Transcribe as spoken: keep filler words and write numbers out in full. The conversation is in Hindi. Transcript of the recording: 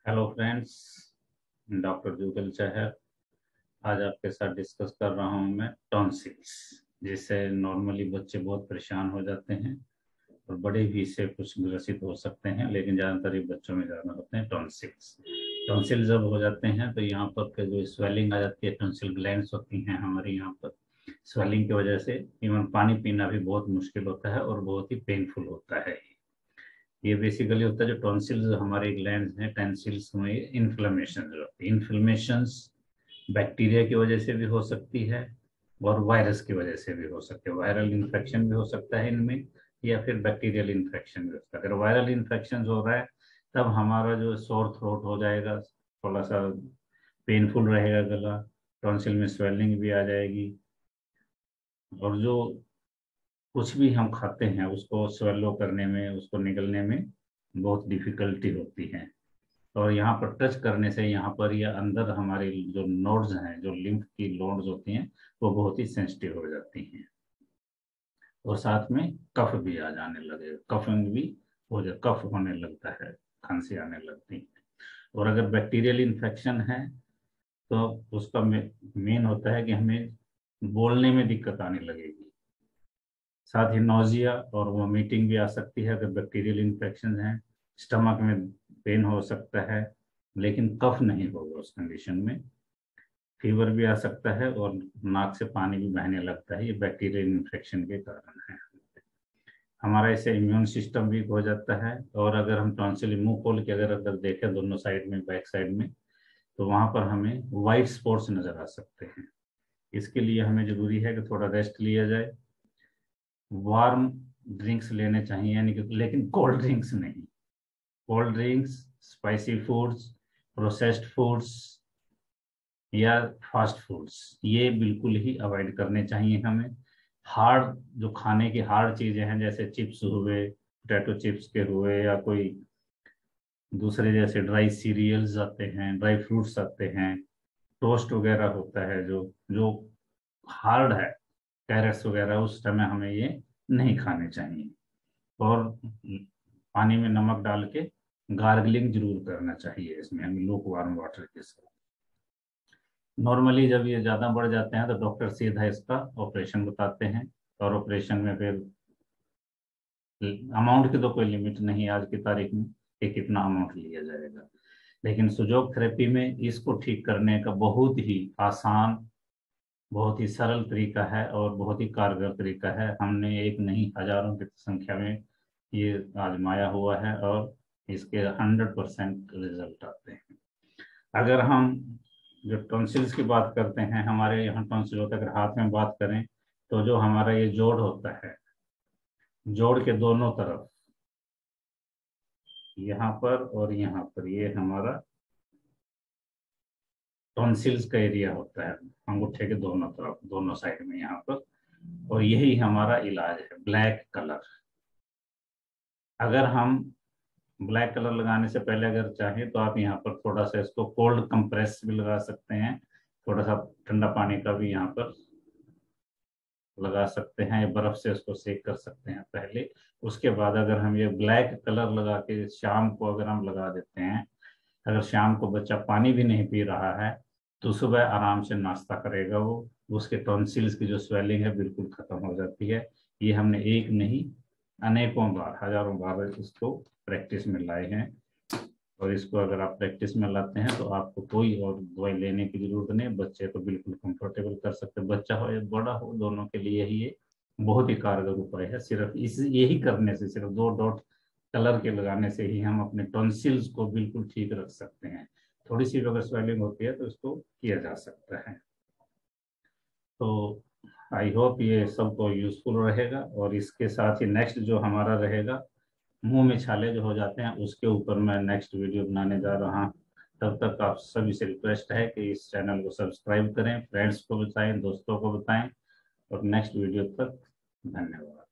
Hello friends, doctor Jugal Chahar. आज आपके साथ डिस्कस कर रहा हूँ मैं टॉन्सिल्स, जिससे नॉर्मली बच्चे बहुत परेशान हो जाते हैं और बड़े भी इससे कुछ ग्रसित हो सकते हैं, लेकिन ज़्यादातर ये बच्चों में ज़्यादा होते हैं टॉन्सिल्स। टॉन्सिल जब हो जाते हैं तो यहाँ पर के जो स्वेलिंग आ जाती है, टॉन्सिल ग्लैंड्स होती हैं हमारे यहाँ पर, स्वेलिंग की वजह से इवन पानी पीना भी बहुत मुश्किल होता है और बहुत ही पेनफुल होता है। ये बेसिकली होता है जो टॉन्सिल्स हमारे ग्लैंड्स हैं, टॉन्सिल्स में इन्फ्लेमेशन जो होती है, इन्फ्लेमेशंस बैक्टीरिया की वजह से भी हो सकती है और वायरस की वजह से भी हो सकती है। वायरल इन्फेक्शन भी हो सकता है इनमें, या फिर बैक्टीरियल इन्फेक्शन भी हो सकता है। अगर वायरल इन्फेक्शन हो रहा है तब हमारा जो सोर थ्रोट हो जाएगा, थोड़ा सा पेनफुल रहेगा गला, टॉन्सिल में स्वेलिंग भी आ जाएगी, और जो कुछ भी हम खाते हैं उसको स्वेलो करने में, उसको निगलने में बहुत डिफिकल्टी होती है। और यहाँ पर टच करने से यहाँ पर या अंदर हमारे जो नोड्स हैं, जो लिम्फ की नोड्स होती हैं, वो बहुत ही सेंसिटिव हो जाती हैं और साथ में कफ भी आ जाने लगे, कफिंग भी हो जाए, कफ होने लगता है, खांसी आने लगती है। और अगर बैक्टीरियल इन्फेक्शन है तो उसका मेन होता है कि हमें बोलने में दिक्कत आने लगेगी, साथ ही नोजिया और वोमिटिंग भी आ सकती है अगर बैक्टीरियल इन्फेक्शन है। स्टमक में पेन हो सकता है, लेकिन कफ नहीं होगा उस कंडीशन में। फीवर भी आ सकता है और नाक से पानी भी बहने लगता है, ये बैक्टीरियल इन्फेक्शन के कारण है। हमारा इससे इम्यून सिस्टम वीक हो जाता है। और अगर हम टॉन्सिल मुंह खोल के अगर अगर देखें दोनों साइड में, बैक साइड में, तो वहां पर हमें वाइट स्पॉट्स नजर आ सकते हैं। इसके लिए हमें जरूरी है कि थोड़ा रेस्ट लिया जाए, वार्म ड्रिंक्स लेने चाहिए, यानी कि, लेकिन कोल्ड ड्रिंक्स नहीं। Cold drinks, spicy foods, processed foods या फास्ट फूड्स, ये बिल्कुल ही अवॉइड करने चाहिए हमें। हार्ड जो खाने की हार्ड चीजें हैं, जैसे चिप्स हुए, पोटैटो चिप्स के हुए, या कोई दूसरे जैसे ड्राई सीरियल्स आते हैं, ड्राई फ्रूट्स आते हैं, टोस्ट वगैरह होता है, जो जो हार्ड है, कैरेट्स वगैरह, उस समय हमें ये नहीं खाने चाहिए। और पानी में नमक डाल के गार्गलिंग जरूर करना चाहिए इसमें, हमें लूक वार्म वाटर के साथ। नॉर्मली जब ये ज़्यादा बढ़ जाते हैं तो डॉक्टर सीधा इसका ऑपरेशन बताते हैं, और ऑपरेशन में फिर अमाउंट की तो कोई लिमिट नहीं आज की तारीख में कि कितना अमाउंट लिया जाएगा। लेकिन सुजोग थेरेपी में इसको ठीक करने का बहुत ही आसान, बहुत ही सरल तरीका है और बहुत ही कारगर तरीका है। हमने एक नहीं हजारों की संख्या में ये आजमाया हुआ है और इसके हंड्रेड परसेंट रिजल्ट आते हैं। अगर हम जो टॉन्सिल्स की बात करते हैं, हमारे यहाँ टॉन्सिल होता है, अगर हाथ में बात करें तो जो हमारा ये जोड़ होता है, जोड़ के दोनों तरफ, यहाँ पर और यहाँ पर, ये हमारा टॉन्सिल्स का एरिया होता है, अंगूठे के दोनों तरफ, दोनों साइड में यहाँ पर। और यही हमारा इलाज है, ब्लैक कलर। अगर हम ब्लैक कलर लगाने से पहले अगर चाहें तो आप यहाँ पर थोड़ा सा इसको कोल्ड कंप्रेस भी लगा सकते हैं, थोड़ा सा ठंडा पानी का भी यहाँ पर लगा सकते हैं, या बर्फ से उसको सेक कर सकते हैं पहले। उसके बाद अगर हम ये ब्लैक कलर लगा के शाम को अगर हम लगा देते हैं, अगर शाम को बच्चा पानी भी नहीं पी रहा है तो सुबह आराम से नाश्ता करेगा, वो उसके टॉन्सिल्स की जो स्वेलिंग है बिल्कुल खत्म हो जाती है। ये हमने एक नहीं अनेकों बार, हजारों बार इसको प्रैक्टिस में लाए हैं। और इसको अगर आप प्रैक्टिस में लाते हैं तो आपको कोई और दवाई लेने की जरूरत नहीं, बच्चे को बिल्कुल कंफर्टेबल कर सकते हैं। बच्चा हो या बड़ा हो, दोनों के लिए ही ये बहुत ही कारगर उपाय है। सिर्फ इस यही करने से, सिर्फ दो डॉट कलर के लगाने से ही हम अपने टॉन्सिल्स को बिल्कुल ठीक रख सकते हैं। थोड़ी सी अगर स्वेलिंग होती है तो इसको किया जा सकता है। तो आई होप ये सबको यूजफुल रहेगा। और इसके साथ ही नेक्स्ट जो हमारा रहेगा, मुंह में छाले जो हो जाते हैं, उसके ऊपर मैं नेक्स्ट वीडियो बनाने जा रहा हूँ। तब तक आप सभी से रिक्वेस्ट है कि इस चैनल को सब्सक्राइब करें, फ्रेंड्स को बताएं, दोस्तों को बताएं, और नेक्स्ट वीडियो तक धन्यवाद।